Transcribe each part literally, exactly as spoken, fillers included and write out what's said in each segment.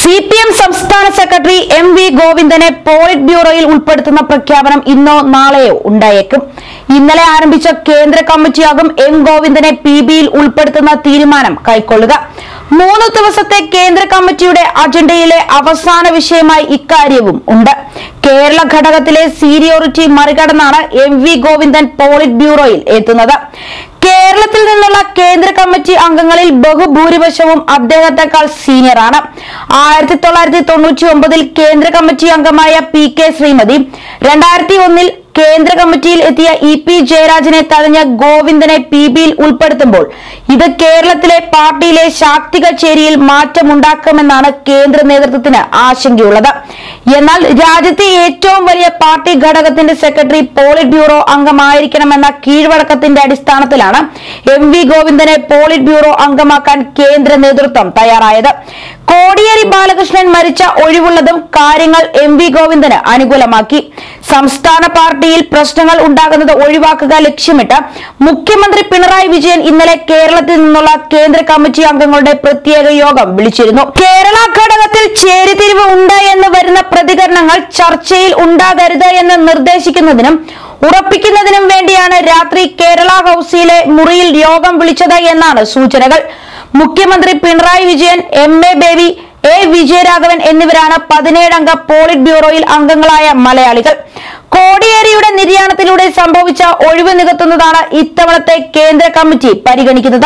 C P M സംസ്ഥാന secretary M V ഗോവിന്ദനെ polit ബ്യൂറോയിൽ ഉൾപ്പെടുത്തുന്ന പ്രഖ്യാപനം ഇന്നോ നാളെയോ ഉണ്ടായേക്കും. ഇന്നലെ ആരംഭിച്ച കേന്ദ്ര കമ്മിറ്റിയാകും എം ഗോവിന്ദനെ പി ബിയിൽ ഉൾപ്പെടുത്തുന്ന തീരുമാനം കൈക്കൊള്ളുക. മൂന്ന് ദിവസത്തെ കേന്ദ്ര കമ്മിറ്റിയുടെ അജണ്ടയിലെ അവസാന വിഷയമായി ഇക്കാര്യവും ഉണ്ട്. കേരള ഘടകത്തിലെ സീനിയോറിറ്റി മറികടന്നാണ് എം വി ഗോവിന്ദൻ പോളിറ്റ് ബ്യൂറോയിൽ എത്തുന്നത്. കേരളത്തിൽ നിന്നുള്ള കേന്ദ്ര കമ്മിറ്റി അംഗങ്ങളിൽ ബഹുഭൂരിപക്ഷവും അദ്ദേഹത്തെക്കാൾ സീനിയറാണ്. ആയിരത്തി തൊള്ളായിരത്തി തൊണ്ണൂറ്റി ഒമ്പതിൽ കേന്ദ്ര കമ്മിറ്റി അംഗമായ പി കെ ശ്രീമതി രണ്ടായിരത്തി ഒന്നിൽ കേന്ദ്ര കമ്മിറ്റിയിൽ എത്തിയ ഇ പി ജയരാജനെ തഴഞ്ഞ ഗോവിന്ദനെ പി ബിയിൽ ഉൾപ്പെടുത്തുമ്പോൾ ഇത് കേരളത്തിലെ പാർട്ടിയിലെ ശാക്തിക ചേരിയിൽ മാറ്റമുണ്ടാക്കുമെന്നാണ് കേന്ദ്ര നേതൃത്വത്തിന് ആശങ്കയുള്ളത്. എന്നാൽ രാജ്യത്തെ ഏറ്റവും വലിയ പാർട്ടി ഘടകത്തിന്റെ സെക്രട്ടറി പോളിറ്റ് ബ്യൂറോ അംഗമായിരിക്കണമെന്ന കീഴ്വഴക്കത്തിന്റെ അടിസ്ഥാനത്തിലാണ് എം വി ഗോവിന്ദനെ പോളിറ്റ് ബ്യൂറോ അംഗമാക്കാൻ കേന്ദ്ര നേതൃത്വം തയ്യാറായത്. കോടിയേരി ബാലകൃഷ്ണൻ മരിച്ച ഒഴിവുള്ളതും കാര്യങ്ങൾ എം വി ഗോവിന്ദന് അനുകൂലമാക്കി. സംസ്ഥാന പാർട്ടിയിൽ പ്രശ്നങ്ങൾ ഉണ്ടാകുന്നത് ഒഴിവാക്കുക ലക്ഷ്യമിട്ട് മുഖ്യമന്ത്രി പിണറായി വിജയൻ ഇന്നലെ കേരളത്തിൽ നിന്നുള്ള കേന്ദ്ര കമ്മിറ്റി അംഗങ്ങളുടെ പ്രത്യേക യോഗം വിളിച്ചിരുന്നു. കേരള ഘടകത്തിൽ ചേരിതിരിവ് ഉണ്ട് എന്ന് വരുന്ന പ്രതികരണങ്ങൾ ചർച്ചയിൽ ഉണ്ടാകരുത് എന്ന് നിർദ്ദേശിക്കുന്നതിനും ഉറപ്പിക്കുന്നതിനും വേണ്ടിയാണ് രാത്രി കേരള ഹൌസിലെ മുറിയിൽ യോഗം വിളിച്ചത് എന്നാണ് സൂചനകൾ. മുഖ്യമന്ത്രി Pinarayi Vijayan, M A Baby, A Vijayaraghavan എന്നിവരാണ് പതിനേഴംഗ പോളിറ്റ് ബ്യൂറോയിൽ അംഗങ്ങളായ മലയാളികൾ. കോടിയേരിയുടെ നിര്യാണത്തിലൂടെ സംഭവിച്ച ഒഴിവ് നികത്തുന്നതാണ് ഇത്തവണത്തെ കേന്ദ്ര കമ്മിറ്റി പരിഗണിക്കുന്നത്.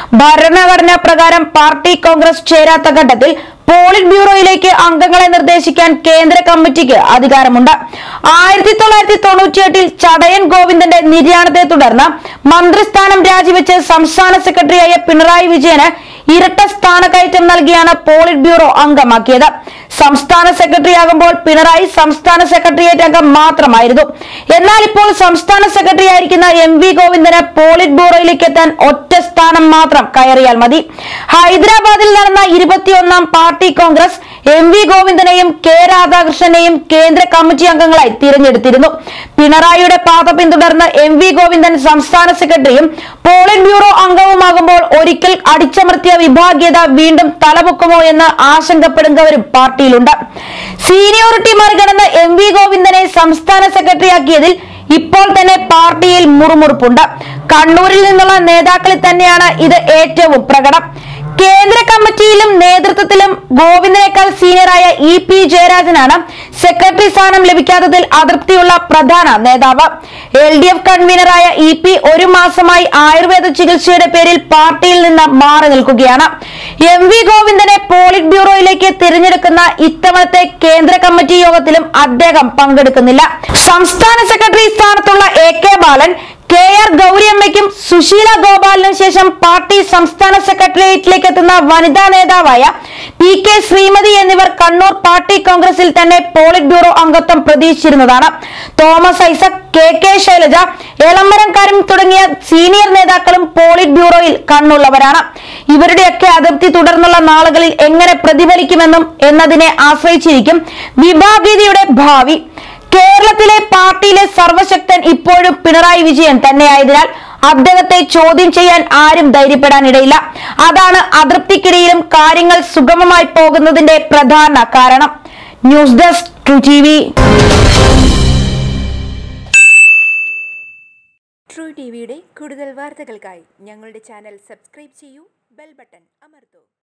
ഭരണഘടനാ പ്രകാരം പാർട്ടി കോൺഗ്രസ് ചേരാത്ത ഘട്ടത്തിൽ പോളിറ്റ് ബ്യൂറോയിലേക്ക് അംഗങ്ങളെ നിർദ്ദേശിക്കാൻ കേന്ദ്ര കമ്മിറ്റിക്ക് അധികാരമുണ്ട്. ആയിരത്തി തൊള്ളായിരത്തി തൊണ്ണൂറ്റിയെട്ടിൽ ചടയൻ ഗോവിന്ദന്റെ നിര്യാണത്തെ തുടർന്ന് മന്ത്രിസ്ഥാനം രാജിവെച്ച് സംസ്ഥാന സെക്രട്ടറിയായ പിണറായി വിജയന് ഇരട്ട സ്ഥാനക്കയറ്റം നൽകിയാണ് പോളിറ്റ് ബ്യൂറോ അംഗമാക്കിയത്. സംസ്ഥാന സെക്രട്ടറിയാകുമ്പോൾ പിണറായി സംസ്ഥാന സെക്രട്ടേറിയറ്റ് അംഗം മാത്രമായിരുന്നു. എന്നാൽ ഇപ്പോൾ സംസ്ഥാന സെക്രട്ടറി ആയിരിക്കുന്ന എം വി ഗോവിന്ദന് പോളിറ്റ് ബ്യൂറോയിലേക്ക് എത്താൻ ഒറ്റ സ്ഥാനം മാത്രം കയറിയാൽ മതി. ഹൈദരാബാദിൽ നടന്ന ഇരുപത്തിയൊന്നാം പാർട്ടി കോൺഗ്രസ് എം വി ഗോവിന്ദനെയും കെ രാധാകൃഷ്ണനെയും കേന്ദ്ര കമ്മിറ്റി അംഗങ്ങളായി തിരഞ്ഞെടുത്തിരുന്നു. പിണറായിയുടെ പാത പിന്തുടർന്ന് എം വി ഗോവിന്ദൻ സംസ്ഥാന സെക്രട്ടറിയും പോളിറ്റ് ബ്യൂറോ അംഗവുമാകുമ്പോൾ ഒരിക്കൽ അടിച്ചമർത്തിയ വിഭാഗീയത വീണ്ടും തലപൊക്കുമോ എന്ന് ആശങ്കപ്പെടുന്നവരും പാർട്ടിയിലുണ്ട്. സീനിയോറിറ്റി മറികടന്ന് എം വി ഗോവിന്ദനെ സംസ്ഥാന സെക്രട്ടറിയാക്കിയതിൽ ഇപ്പോൾ തന്നെ പാർട്ടിയിൽ മുറുമുറുപ്പുണ്ട്. കണ്ണൂരിൽ നിന്നുള്ള നേതാക്കളിൽ തന്നെയാണ് ഇത് ഏറ്റവും പ്രകടം. കേന്ദ്ര കമ്മിറ്റിയിലും നേതൃത്വത്തിലും ഗോവിന്ദനേക്കാൾ സീനിയറായ ഇ പി ജയരാജനാണ് സെക്രട്ടറി സ്ഥാനം ലഭിക്കാത്തതിൽ അതൃപ്തിയുള്ള പ്രധാന നേതാവ്. എൽ ഡി എഫ് കൺവീനറായ ഇ പി ഒരു മാസമായി ആയുർവേദ ചികിത്സയുടെ പേരിൽ പാർട്ടിയിൽ നിന്ന് മാറി നിൽക്കുകയാണ്. എം വി ഗോവിന്ദനെ പോളിറ്റ് ബ്യൂറോയിലേക്ക് തിരഞ്ഞെടുക്കുന്ന ഇത്തവണത്തെ കേന്ദ്ര കമ്മിറ്റി യോഗത്തിലും അദ്ദേഹം പങ്കെടുക്കുന്നില്ല. സംസ്ഥാന സെക്രട്ടറി സ്ഥാനത്തുള്ള A K Balan, K R ഗൗരിയമ്മയ്ക്കും സുശീല ഗോപാലിനും ശേഷം പാർട്ടി സംസ്ഥാന സെക്രട്ടേറിയറ്റിലേക്ക് എത്തുന്ന വനിതാ നേതാവായ പി കെ ശ്രീമതി എന്നിവർ കണ്ണൂർ പാർട്ടി കോൺഗ്രസിൽ തന്നെ പോളിറ്റ് ബ്യൂറോ അംഗത്വം പ്രതീക്ഷിച്ചിരുന്നതാണ്. തോമസ് ഐസക്, കെ കെ ശൈലജ, എളമരം കരീം തുടങ്ങിയ സീനിയർ നേതാക്കളും പോളിറ്റ് ബ്യൂറോയിൽ കണ്ണുള്ളവരാണ്. ഇവരുടെയൊക്കെ അതൃപ്തി തുടർന്നുള്ള നാളുകളിൽ എങ്ങനെ പ്രതിഫലിക്കുമെന്നും എന്നതിനെ ആശ്രയിച്ചിരിക്കും വിഭാഗീയതയുടെ ഭാവി. കേരളത്തിലെ പാർട്ടിയിലെ സർവശക്തൻ ഇപ്പോഴും പിണറായി വിജയൻ തന്നെയായതിനാൽ അദ്ദേഹത്തെ ചോദ്യം ചെയ്യാൻ ആരും ധൈര്യപ്പെടാനിടയില്ല. അതാണ് അതൃപ്തിക്കിടയിലും കാര്യങ്ങൾ സുഗമമായി പോകുന്നതിന്റെ പ്രധാന കാരണം. News desk True T V. True ടിവിയുടെ കൂടുതൽ വാർത്തകൾക്കായി ഞങ്ങളുടെ ചാനൽ സബ്സ്ക്രൈബ് ചെയ്യൂ, ബെൽ ബട്ടൺ അമർത്തൂ.